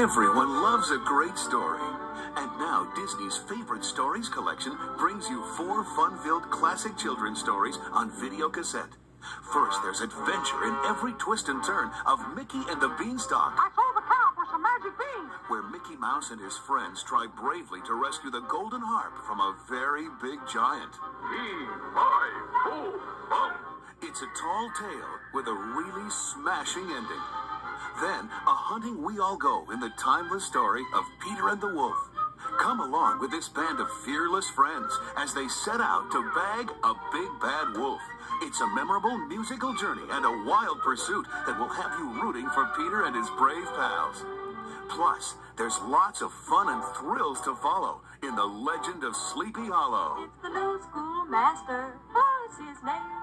Everyone loves a great story. And now Disney's Favorite Stories collection brings you 4 fun-filled classic children's stories on video cassette. First, there's adventure in every twist and turn of Mickey and the Beanstalk. I told the cow for some magic beans. Where Mickey Mouse and his friends try bravely to rescue the golden harp from a very big giant. It's a tall tale with a really smashing ending. Then, a hunting we all go in the timeless story of Peter and the Wolf. Come along with this band of fearless friends as they set out to bag a big bad wolf. It's a memorable musical journey and a wild pursuit that will have you rooting for Peter and his brave pals. Plus, there's lots of fun and thrills to follow in The Legend of Sleepy Hollow. It's the new schoolmaster. What's his name?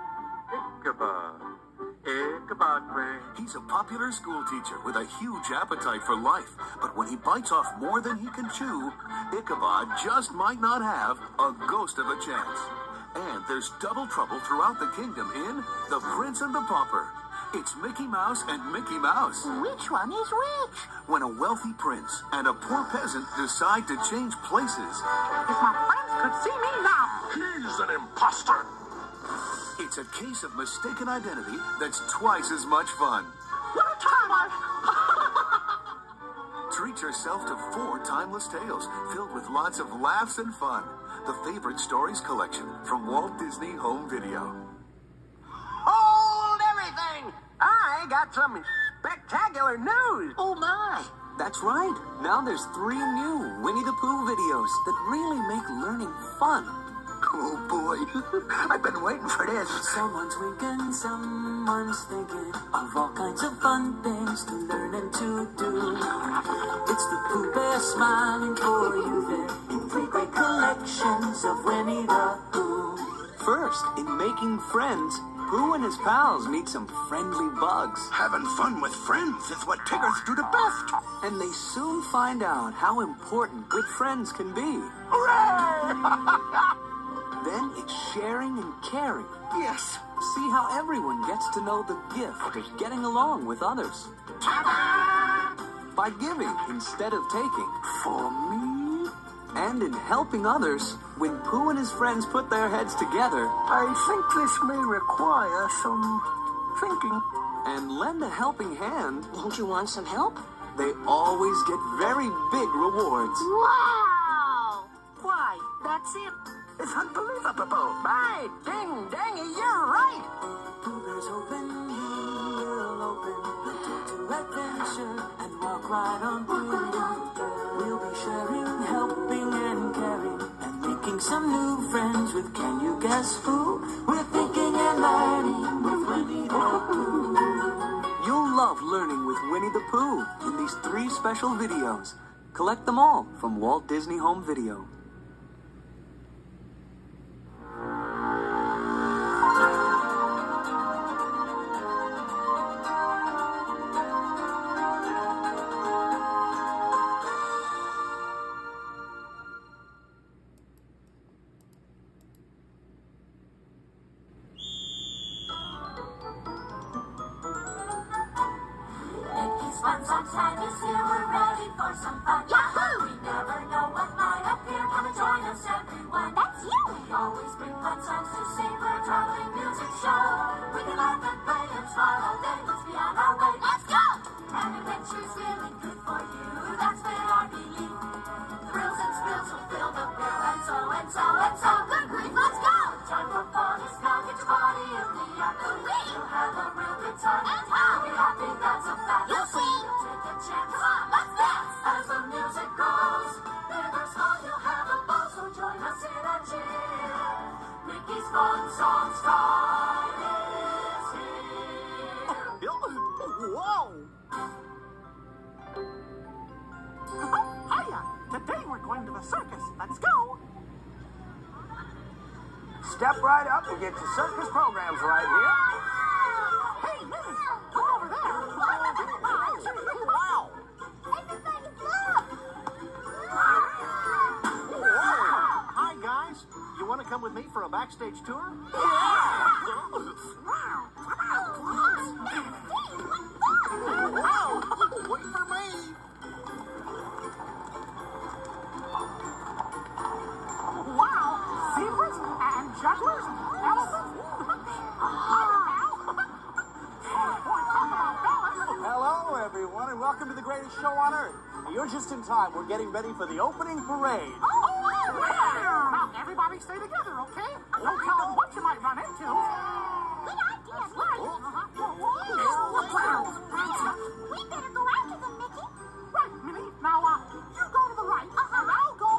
Ichabod Crane. He's a popular school teacher with a huge appetite for life, but when he bites off more than he can chew, Ichabod just might not have a ghost of a chance. And there's double trouble throughout the kingdom in The Prince and the Pauper. It's Mickey Mouse and Mickey Mouse. Which one is which? When a wealthy prince and a poor peasant decide to change places. If my friends could see me now. He's an imposter. It's a case of mistaken identity that's twice as much fun. What a time Treat yourself to 4 timeless tales filled with lots of laughs and fun. The Favorite Stories collection from Walt Disney Home Video. Hold everything! I got some spectacular news. Oh, my. That's right. Now there's 3 new Winnie the Pooh videos that really make learning fun. Oh, boy. I've been waiting for this. Someone's winking, someone's thinking of all kinds of fun things to learn and to do. It's the Pooh Bear smiling for you there in 3 great collections of Winnie the Pooh. First, in Making Friends, Pooh and his pals meet some friendly bugs. Having fun with friends is what Tiggers do the best. And they soon find out how important good friends can be. Hooray! Then it's sharing and caring. Yes. See how everyone gets to know the gift of getting along with others. By giving instead of taking. For me? And in helping others, when Pooh and his friends put their heads together. I think this may require some thinking. And lend a helping hand. Don't you want some help? They always get very big rewards. Wow! Why, that's it. It's unbelievable. My ding dangy, you're right. Pooh Bear's open, he'll open the door to adventure and walk right on through. We'll be sharing, helping, and caring, and making some new friends with Can You Guess Who? We're thinking and learning with Winnie the Pooh. You'll love learning with Winnie the Pooh in these 3 special videos. Collect them all from Walt Disney Home Video. Sun's time is here, we're ready for some fun. Yahoo! We never know what might appear. Come and join us, everyone. That's you. We always bring fun songs to sing. We're a traveling music show. We can laugh and play and smile all day. Let's be on our way. Let's go. And adventure's really good for you. That's where I believe. Thrills and spills will fill the bill. And so, and so, and so. Good grief, let's go. Time for fun is now. Get your body in the action. You'll have a real good time. And how? We're happy, that's a fact. You'll see. Take a chance. Come on, let's dance. As the music grows, big or small, you'll have a ball. So join us in our cheer. Mickey's Fun Songs time is here. Whoa! Oh, hiya. Today we're going to the circus. Let's go. Step right up and get your circus programs right here. Hey, Minnie, look over there. Wow! Everybody look. Hi, guys. You want to come with me for a backstage tour? Wow! Wait for me! greatest show on earth. You're just in time. We're getting ready for the opening parade. Now, everybody stay together, okay? Don't tell them what you might run into. Good idea, right? Look out! We better go after them, Mickey. Right, Minnie. Now, you go to the right, and I'll go,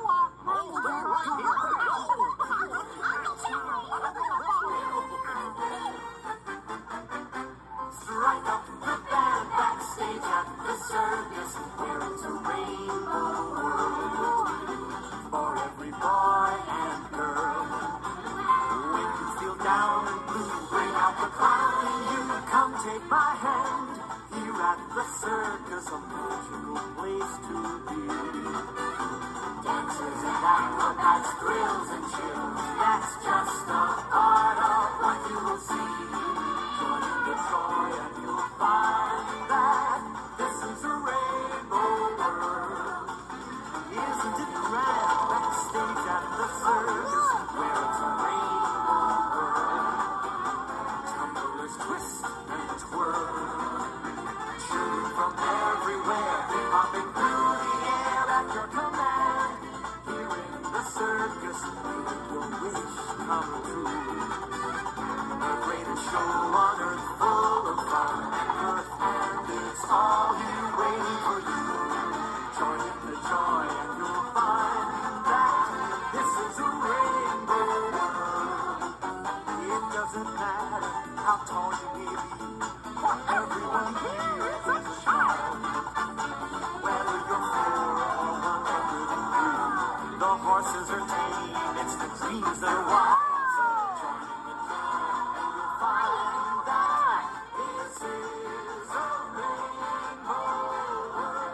Strike up the band backstage at the circus, where it's a rainbow world for every boy and girl. When you feel down and blue, bring out the clown in you. Come take my hand. Here at the circus, a magical place to be. Dancers and acrobats, thrills and chills. That's just a part of what you will see. Join in the joy and you'll find that this is a rainbow world. Isn't it grand backstage at the circus, where it's a rainbow world? Tumblers twist and twirl. Children from everywhere, they popping through the air at your command. Here in the circus, make your wish come true. The greatest show on earth, full of fun and mirth, and it's all here waiting for you. Join in the joy and you'll find that this is a rainbow world. It doesn't matter how tall you may be, for everyone here is a child. Whether you're 4 or 103, the horses are tame, it's the dreams that are wild. Join in the joy and you'll find that this is a rainbow world.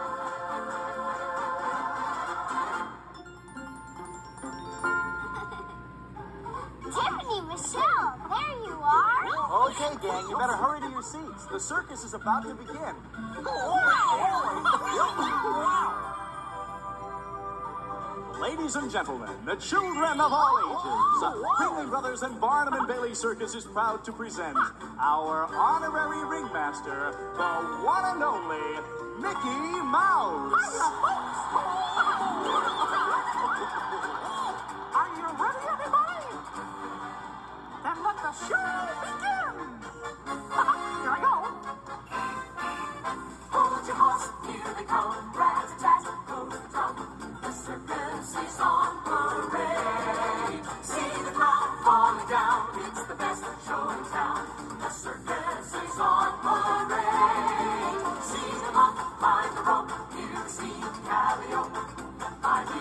Tiffany, Michelle, there you are. Okay, gang, you better hurry to your seats. The circus is about to begin. Ladies and gentlemen, the children of all ages, Ringling Brothers and Barnum and Bailey Circus is proud to present our honorary ringmaster, the one and only Mickey Mouse. Are you ready, everybody? Then let the show begin. Here I go. Hold your horse, here they come, rat-a-tat, goes the drum. The circus is on parade. See the crowd falling down, it's the best show in town. The circus is on parade. See them up by the rope, here to see Calliope. By the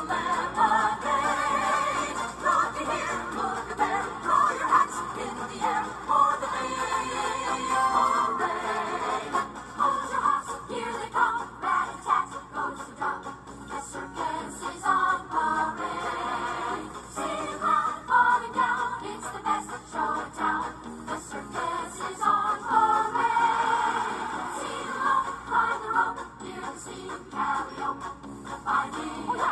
lemonade. Looky here, look there, throw your hats in the air for the big parade. Hold your horse, here they come, rat-a-tat, goes the drum. The circus is on parade. See the crowd falling down, it's the best show in town. The circus is on parade. See them up by the rope, here to see Calliope. By the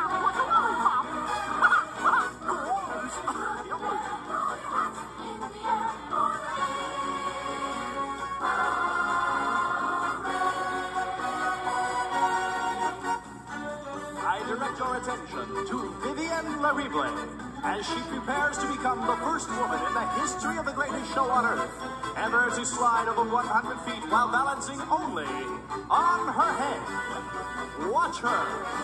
I direct your attention to Vivienne Larible as she prepares to become the first woman in the history of the greatest show on earth ever to slide over 100 feet while balancing only on her head. Watch her.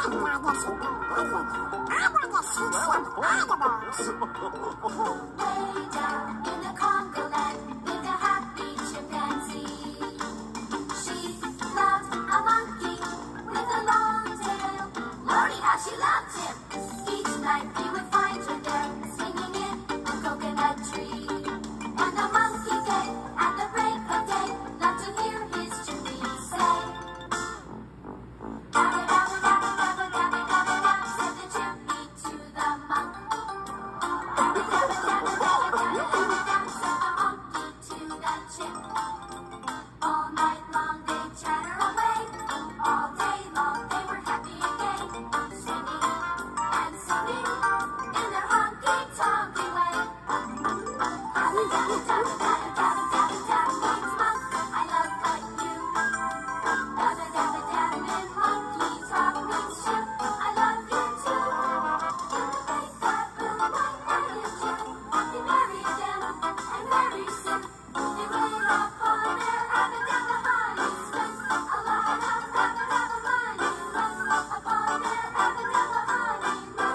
Way down in the Congo land lived a happy chimpanzee. She loved a monkey with a long tail. Lordy, how she loved him! Each night he would find her there, swinging in a coconut tree. And the monkey kid, at the break of day, loved to hear his chimney say, "Dabba dabba dabba dabba dabba dabba dabba," said the chimney to the monk. "Dabba dabba dabba dabba dabba dabba dabba," said the monkey to the chimp. All night long they chatter away. All day long they were happy and gay, swinging and singing in their honky-tonky way. Dabba dabba dabba dabba dabba dabba dabba means monk, I love like you. Dabba dabba dabba in monkey talk means ship, I love you too. They got blue, white, and Jim. They married them, and very soon they rode off on their dabba dabba honey swift. A lot of dabba dabba money left upon their dabba dabba honeymoon.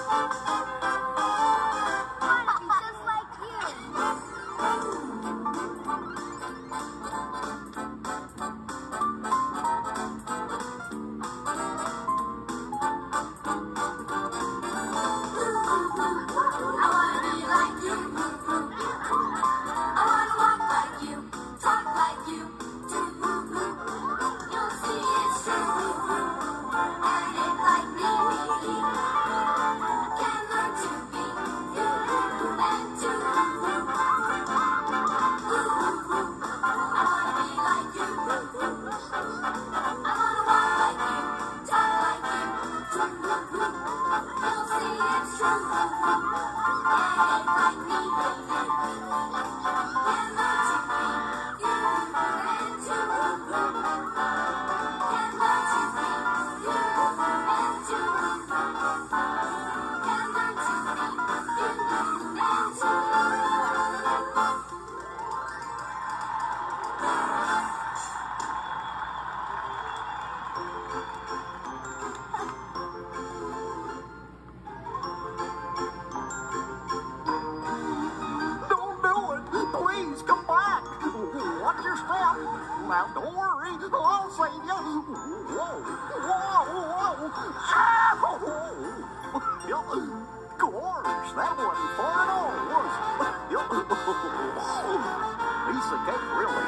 Just like you. I wanna be like you. I wanna walk like you, talk like you. You'll see it's true. And it like me can learn to be you and do. I wanna be like you. I wanna walk like you, talk like you. You'll see it's true. And it like me can learn to be you and do. Can learn to be you and do. Can learn to be you and do. Don't do it. Please come back. Watch your step. Now, don't worry. I'll save you. Whoa. Whoa. Whoa. Ow. Gosh, that wasn't far at all, was it? Piece of cake, really.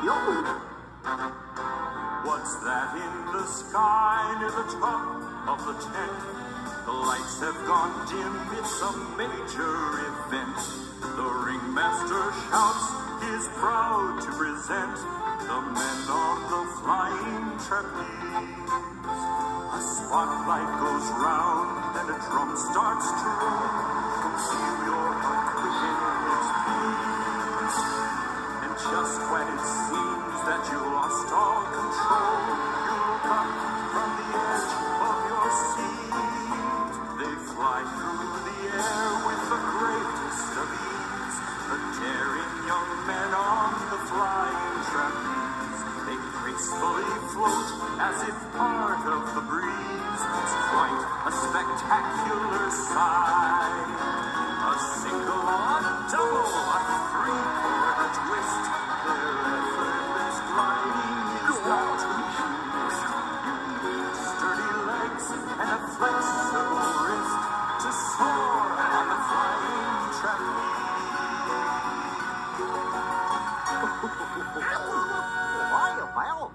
What's that in the sky near the top of the tent? The lights have gone dim, it's a major event. The ringmaster shouts, he's proud to present the men on the flying trapeze. A spotlight goes round and a drum starts to roll. Conceal your heart quicken its beats. And just when it seems that you lost all control, you look up from the edge of your seat. They fly through the air with the greatest of ease. The daring young men on the flying trapeze. They gracefully float as if part of the breeze. It's quite a spectacular sight. A single, a double, a three-quarter, a twist. Their effortless gliding is not to miss. You need sturdy legs and a flexible wrist to soar on the flying trapeze. Why, pal?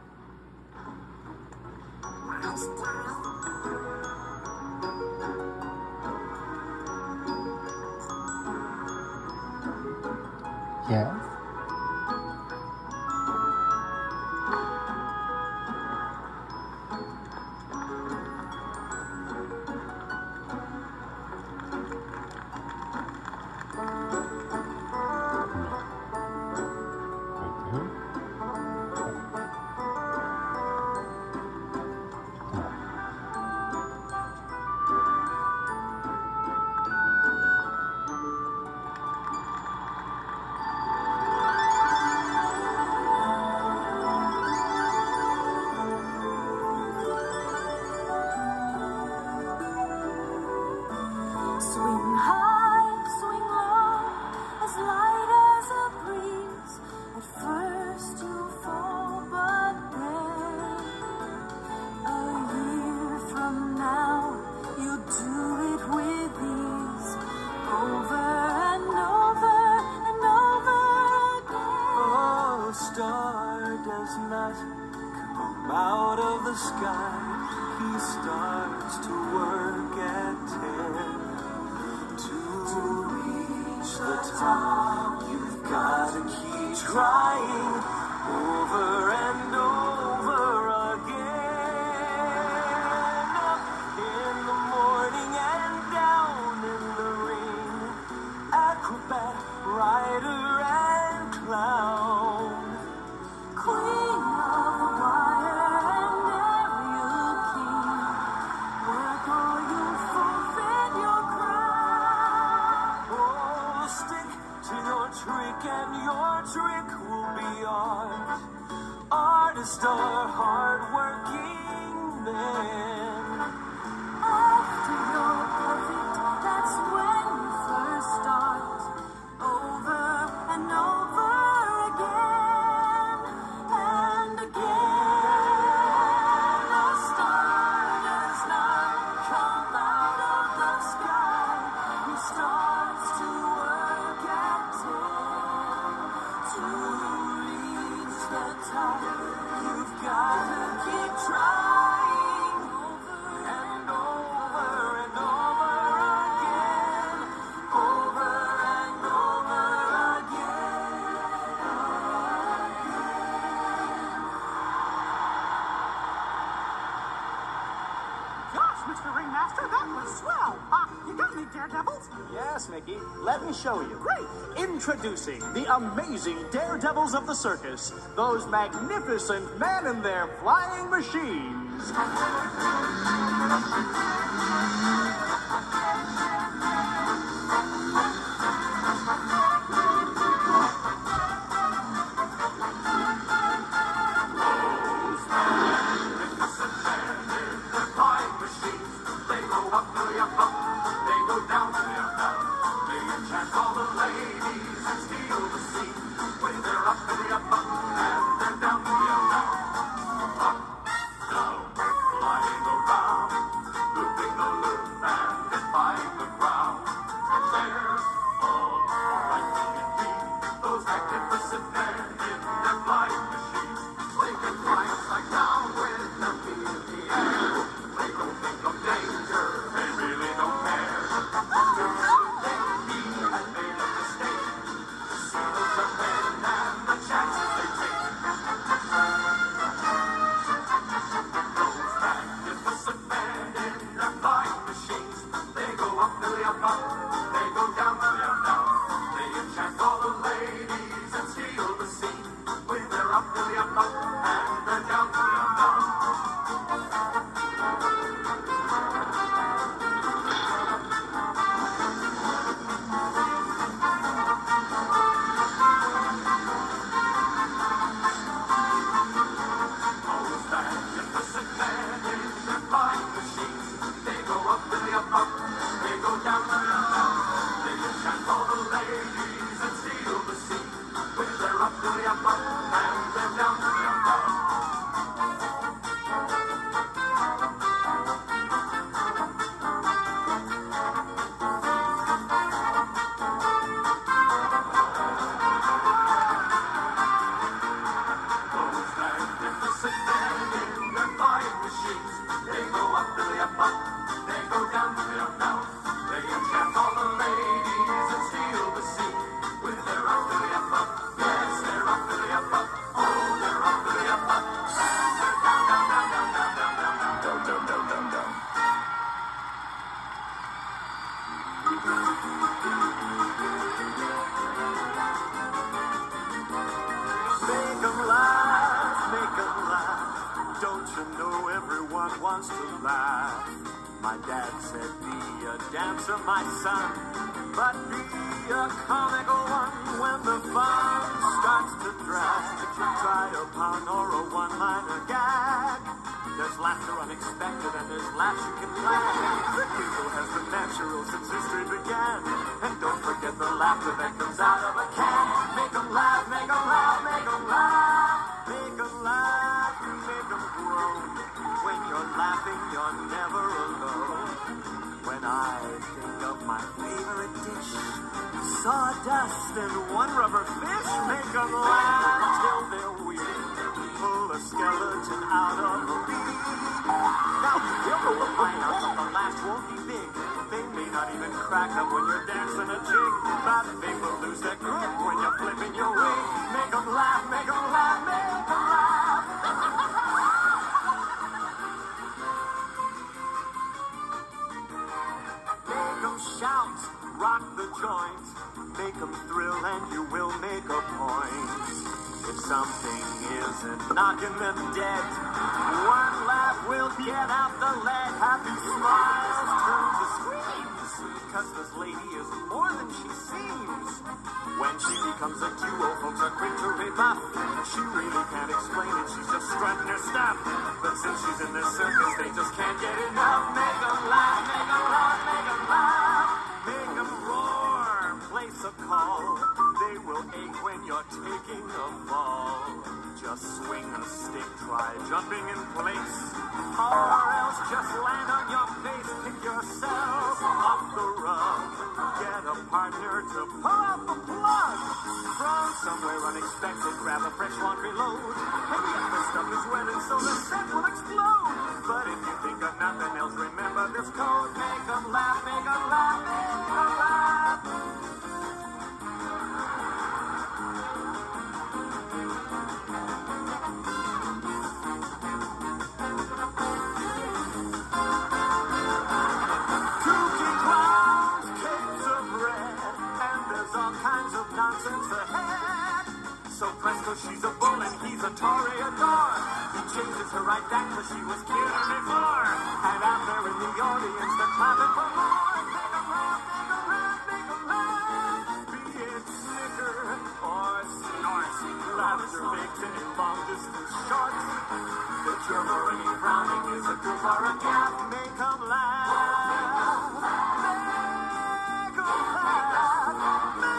Yes. sky. He starts to work at 10. To reach the top, you've got to keep trying over and over again. Up in the morning and down in the rain. Acrobat, rider, and clown. Queen of the wire and aerial king. Work or you'll forfeit your crown. Oh, stick to your trick and your trick will be art. Artists are hard-working men. After you're perfect, that's when you first start. Over and over again and again. A star does not come out of the sky. He starts to work at 10. To reach the top, you've got to keep trying and over and over again. Over and over again. Gosh, Mr. Ringmaster, that was swell. You got any daredevils? Yes, Mickey. Let me show you. Great. Introducing the amazing daredevils of the circus. Those magnificent men in their flying machines. wants to laugh. My dad said, be a dancer, my son, but be a comical one when the fun starts to drag. Try a pun or a one-liner gag. There's laughter unexpected and there's laughs you can plan. The giggle has been natural since history began. And don't forget the laughter that comes out of a can. Make 'em laugh, make 'em laugh, make 'em laugh. Make 'em laugh, make 'em groan. When you're laughing, you're never alone. When I think of my favorite dish, sawdust and one rubber fish, make 'em laugh till they're weak. Pull a skeleton out of a beak. You'll know the finals of the last won't be big. They may not even crack up when you're dancing a jig. But they will lose their grip when you're flipping your wig. Make 'em laugh, make 'em laugh, make 'em laugh. Make 'em shout, rock the joint. Make 'em thrill and you will make a point. If something isn't knocking them dead, one laugh will get out the lead. Happy smiles turn to screams, cause this lady is more than she seems. When she becomes a duo, folks are quick to rebuff. She really can't explain it, she's just strutting her stuff. But since she's in this circus, they just can't get enough. Make 'em laugh, make 'em laugh, make 'em laugh. Make 'em roar, place a call. They will ache when you're taking a fall. Just swing a stick, try jumping in place. Or else just land on your face. Pick yourself off the rug. Get a partner to pull out the plug. From somewhere unexpected, grab a fresh laundry load. Maybe if the stuff is wet and so the set will explode. But if you think of nothing else, remember this code. Make 'em laugh, make 'em laugh, make 'em laugh. Nonsense ahead. So presto, she's a bull and he's a toreador. He changes her right back cause she was cuter before. And out there in the audience, they're clapping for more. Make 'em laugh, make 'em laugh, make 'em laugh. Be it snicker or snort. Laughter makes any long distance short. The germ or any frowning is a goof or a gap. Make 'em laugh. Make 'em laugh.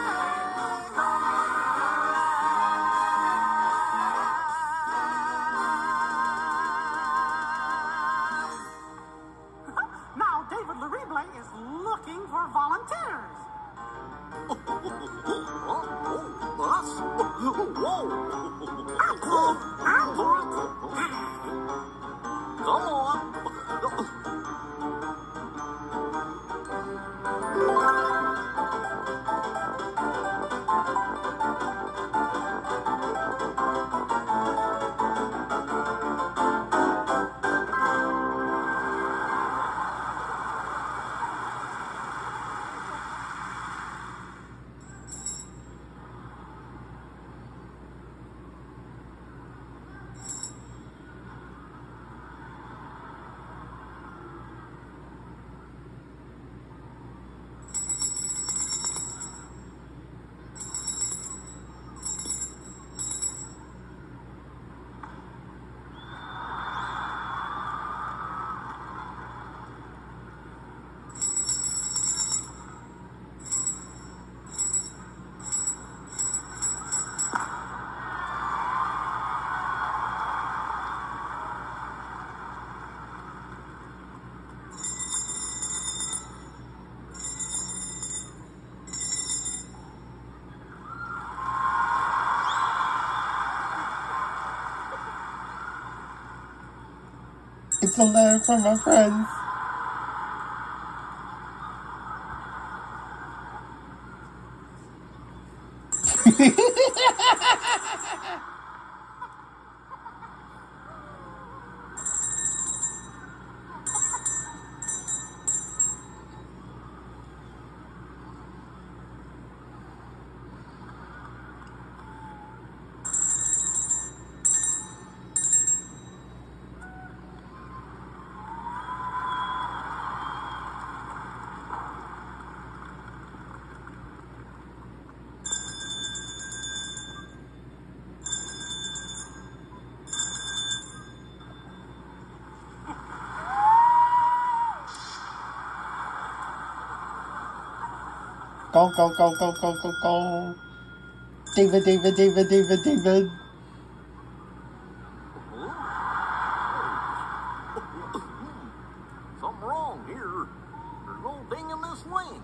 David Larible is looking for volunteers. Us? Whoa! Come on! It's a letter from my friends. Go, go, go, go, go, go, go. David, David, David, David, David. Something wrong here. There's no ding in this wing.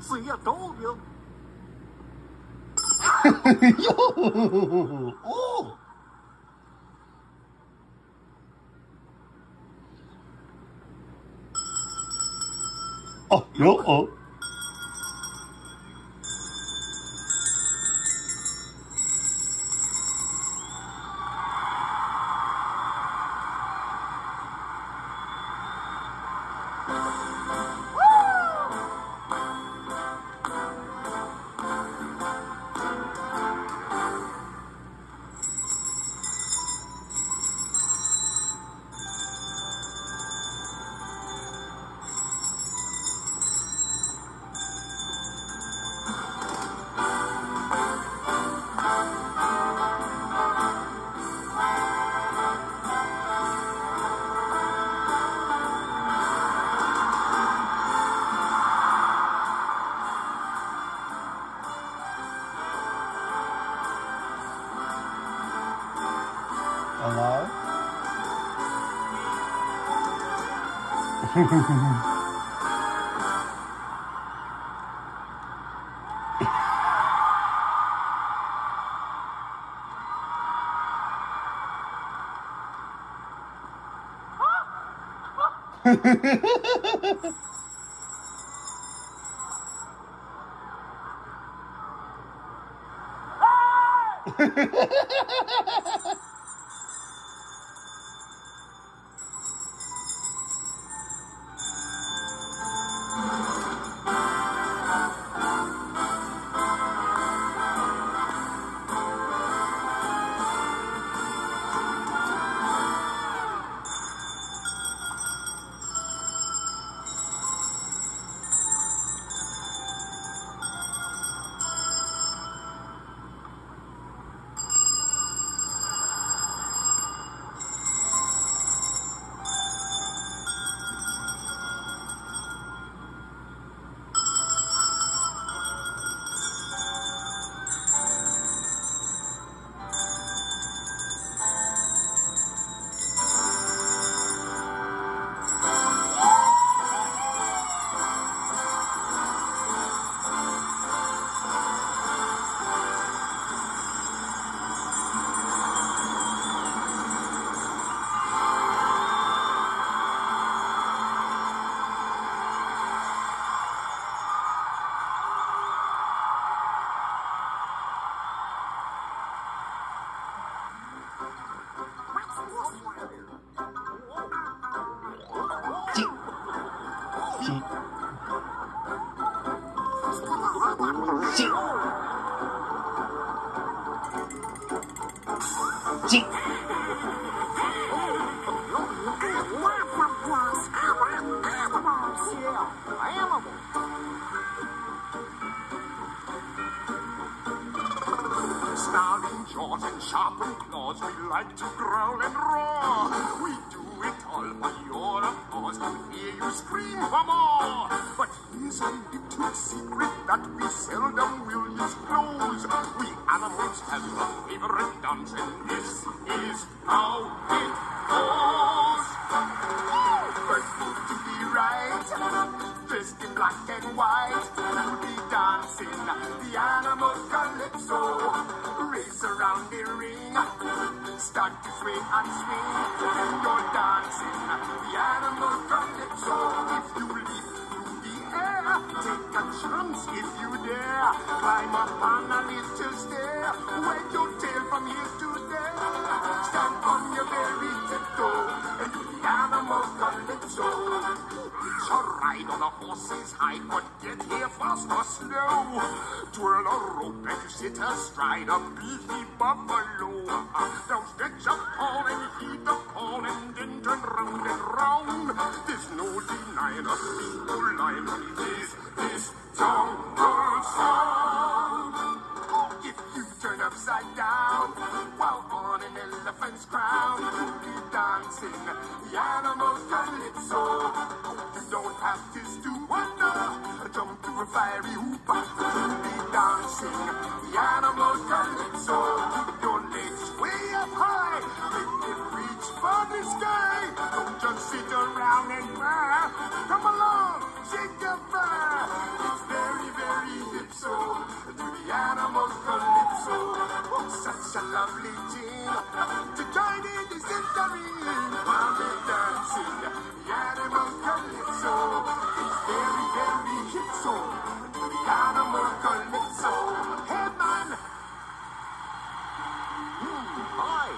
See, I told you. Yo! Oh! Oh, yo! Oh! Hello? Snarling jaws and sharpened claws, we like to growl and roar. We do it all for your applause, to hear you scream for more. But here's a little secret that we seldom will disclose. We animals have a favorite dance, and this is how it goes. First move to be right, dressed in black and white, we'll be dancing the animal calypso. Race around the ring, start to swing and swing. You're dancing the animal calypso. If you leap through the air, take a chance if you dare. Climb up on a little stair, wag your tail from here to there. Stand on your very tiptoe and do the animal calypso. Hitch a ride on a horse's hide, but get here fast or slow. Twirl a rope and sit astride a beefy buffalo. Now stretch a paw and heave the paw and then turn round and round. There's no denying a single line is this jungle sound. If you turn upside down while on an elephant's crown, you'll be dancing the animal calypso. You don't have to stoop under, jump to a fiery hoop. You'll be dancing the animal calypso. Keep your legs way up high, make them reach for the sky. Don't just sit around and cry. Come along, shake your fur. It's very, very lovely Jean to join in the symphony while they're dancing the animal calypso. It's very, very hip song, the animal calypso. Hey man! Hi.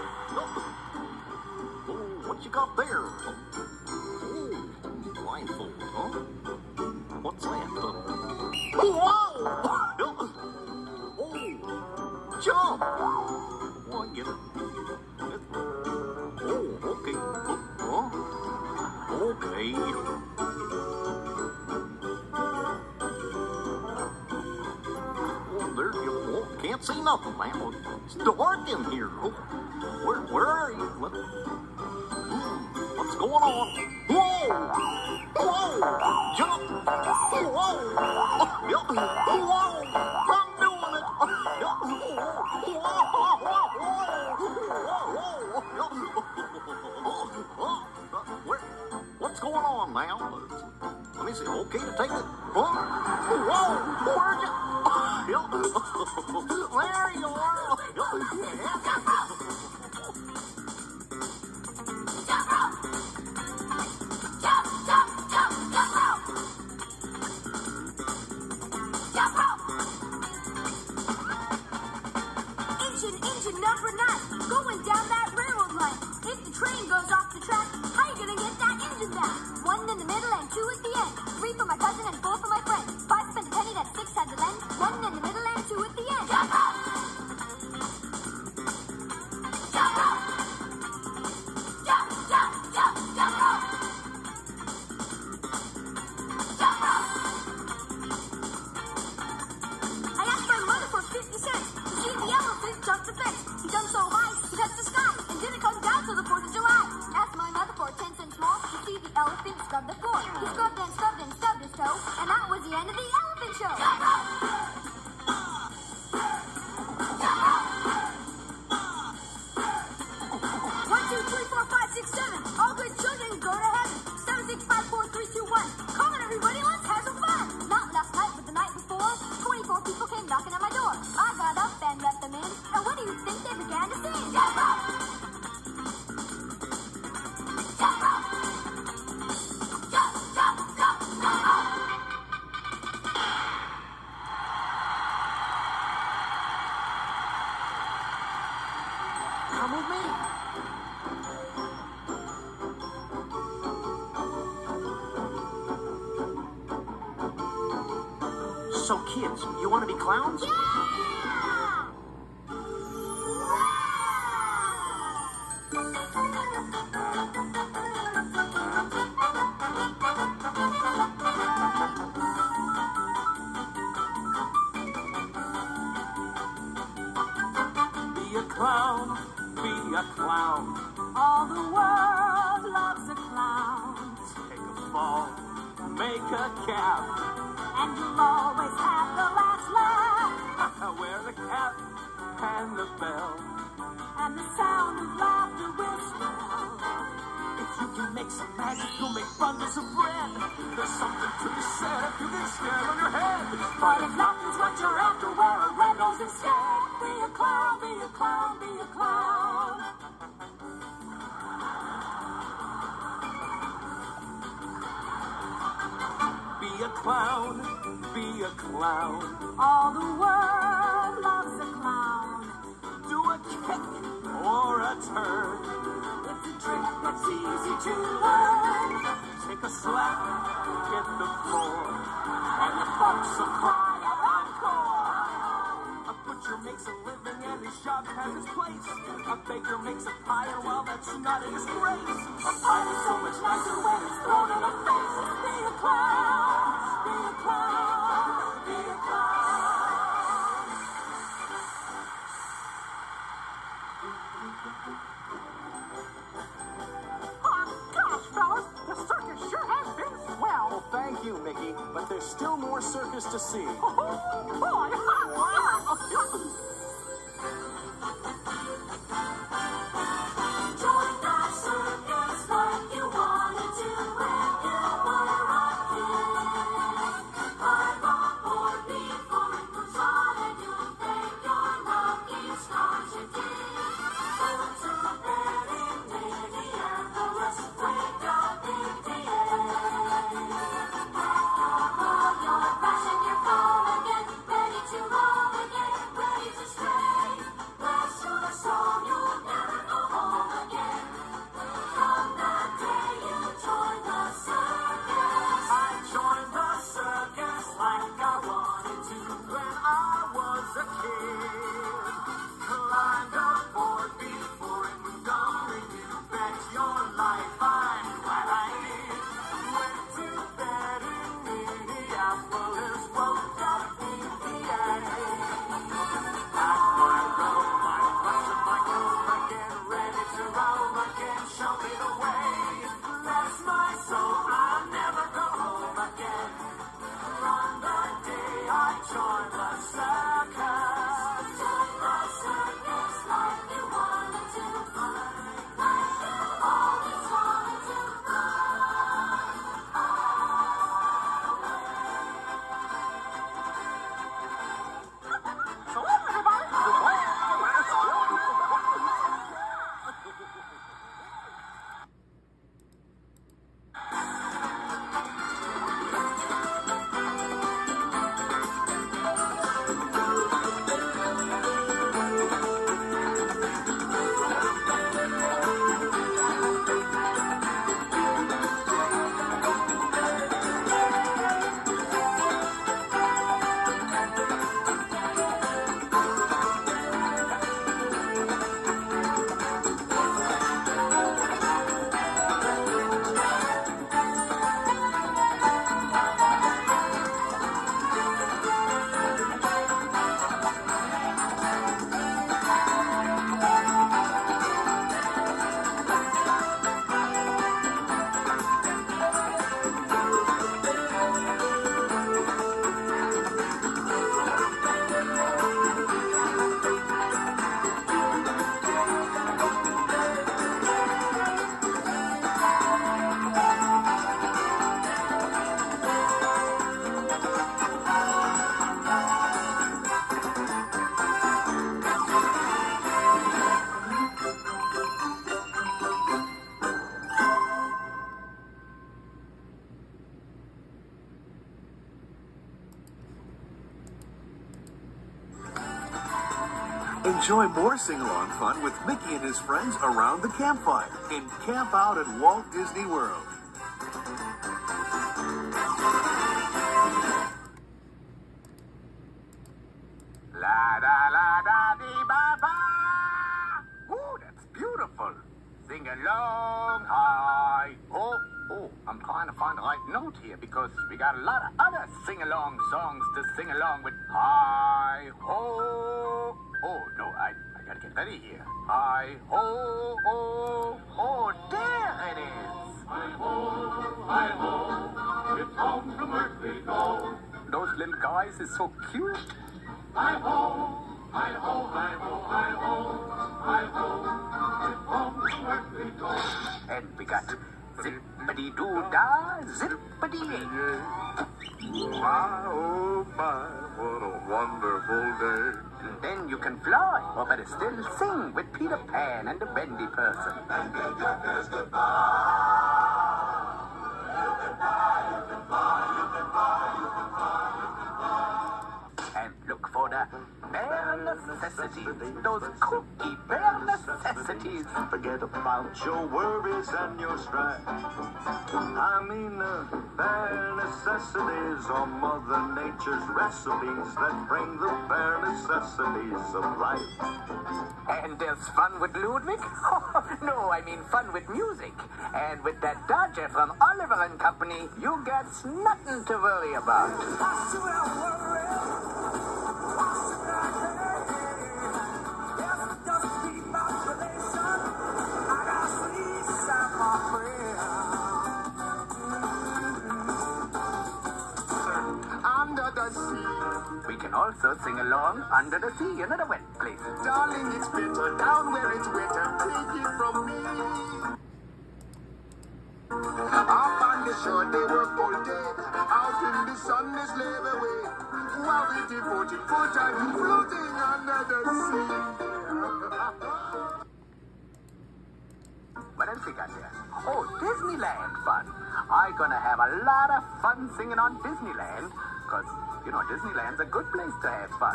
Oh, what you got there? Oh, blindfold, huh? What's that? Wow! Oh, jump! Oh, I get it. Oh, okay. Huh? Okay. Oh, there you go. Can't see nothing, man. It's dark in here. Oh, where are you? What's going on? Whoa! Whoa! Jump! Whoa! Whoa! I'm doing it! What's going on now? Let me see. Okay to take it? Whoa! Where'd you? There you are! Engine number 9, going down that railroad line. If the train goes off the track, how you gonna get that engine back? 1 in the middle and 2 at the end. 3 for my cousin and 4 for my friend. 5 spent a penny, that's 6 had to lend. 1 in the middle and 2 at the end. Jump rope! Jump rope! Jump, jump, jump, jump rope! Jump rope! I asked my mother for 50 cents to see the elephant jump the fence. He jumped so high, he touched the sky, and didn't come down till the 4th of July. Asked my mother for 10 cents more to see the elephant scrub the floor. He scrubbed and scrubbed and stubbed his toe, and that was the end of the elephant show. Jump rope! Jump rope! 1, 2, 3, 4, 5, 6, 7. All good children go to heaven. 7, 6, 5, 4, 3, 2, 1. Come on, everybody, let's have some fun. Not last night, but the night before. 24 people came knocking at my door. I got up and let them in. And what do you think they began to sing? Jump rope! Jump rope! Jump, jump, jump, jump rope! Come with me. So, kids, you want to be clowns? Yeah! Be a clown, be a clown. All the world loves a clown. Take a fall, make a cap. And you'll always have the last laugh. Wear the cap and the bell. And the sound of laughter will swell. If you can make some magic, you'll make bundles of bread. There's something to be said if you can stand on your head. But if nothing's what you're after, wear a red nose instead. Be a clown, be a clown, be a clown. Be a clown, be a clown. All the world loves a clown. Do a kick or a turn. It's a trick that's easy to learn. Take a slap, hit the floor. And the folks will cry at encore. A butcher makes a living and his job has its place. A baker makes a pie, and well, that's not a disgrace. A pie is so much nicer when it's thrown in a face. Be a clown, be a clown, be a clown. Gosh, fellas, the circus sure has been swell. Well, thank you, Mickey, but there's still more circus to see. Oh, boy. Join that circus like you wanna do when you were a kid. Climb on board before it moves on, and you'll thank your lucky stars you did. Enjoy more sing-along fun with Mickey and his friends around the campfire in Camp Out at Walt Disney World. La da la da dee ba ba. Ooh, that's beautiful. Sing along, hi ho. Oh, I'm trying to find the right note here because we got a lot of other sing-along songs to sing along with. Hi ho. Oh no, I gotta get ready here. Hi ho oh oh, there it is. Hi ho, it's home from earth we go. Those little guys is so cute. Hi ho, hi ho, hi ho, hi ho, hi ho, it's home from earth we go. And we got zippity-doo-dah, zippity-yay. My, oh my, what a wonderful day. And then you can fly, or better still, sing with Peter Pan and the Bendy Person. And the darkness goodbye. You can fly, you can fly, you can fly, you can fly, you can fly. And look for the bare necessities, those cookie bare necessities. Forget about your worries and your strife. I mean the bare necessities are Mother Nature's recipes that bring the bare necessities of life. And there's fun with Ludwig? No, I mean fun with music. And with that Dodger from Oliver and Company, you got nothing to worry about. Under the sea, We can also sing along Under the Sea, another wet place. darling, it's bitter down where it's wetter. Take it from me. Up on the shore, they work all day. Out in the sun, they slave away. While we devoted full time floating under the sea. What else we got here? Oh, Disneyland fun. I'm gonna have a lot of fun singing on Disneyland, because, you know, Disneyland's a good place to have fun.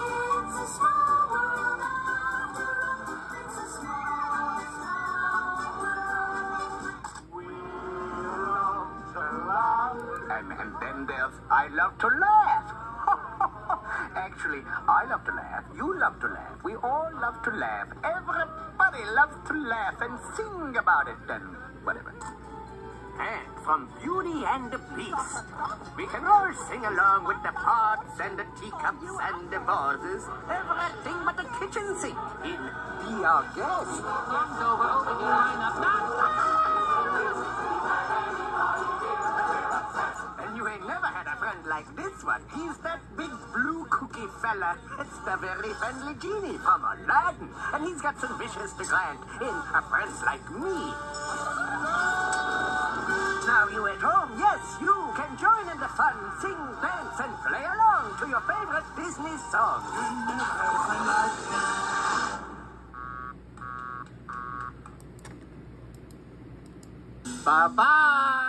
And then there's I Love to Laugh. Actually, I love to laugh. You love to laugh. We all love to laugh. Everybody loves to laugh and sing about it and whatever. And from Beauty and the Beast, we can all sing along with the pots and the teacups and the vases. Everything but the kitchen sink in Be Our Guest. And you ain't never had a friend like this one. He's that big blue cookie fella. It's the very friendly genie from Aladdin. And he's got some wishes to grant in a friend like me. Now you at home, yes, you can join in the fun, sing, dance, and play along to your favorite Disney songs. Bye-bye.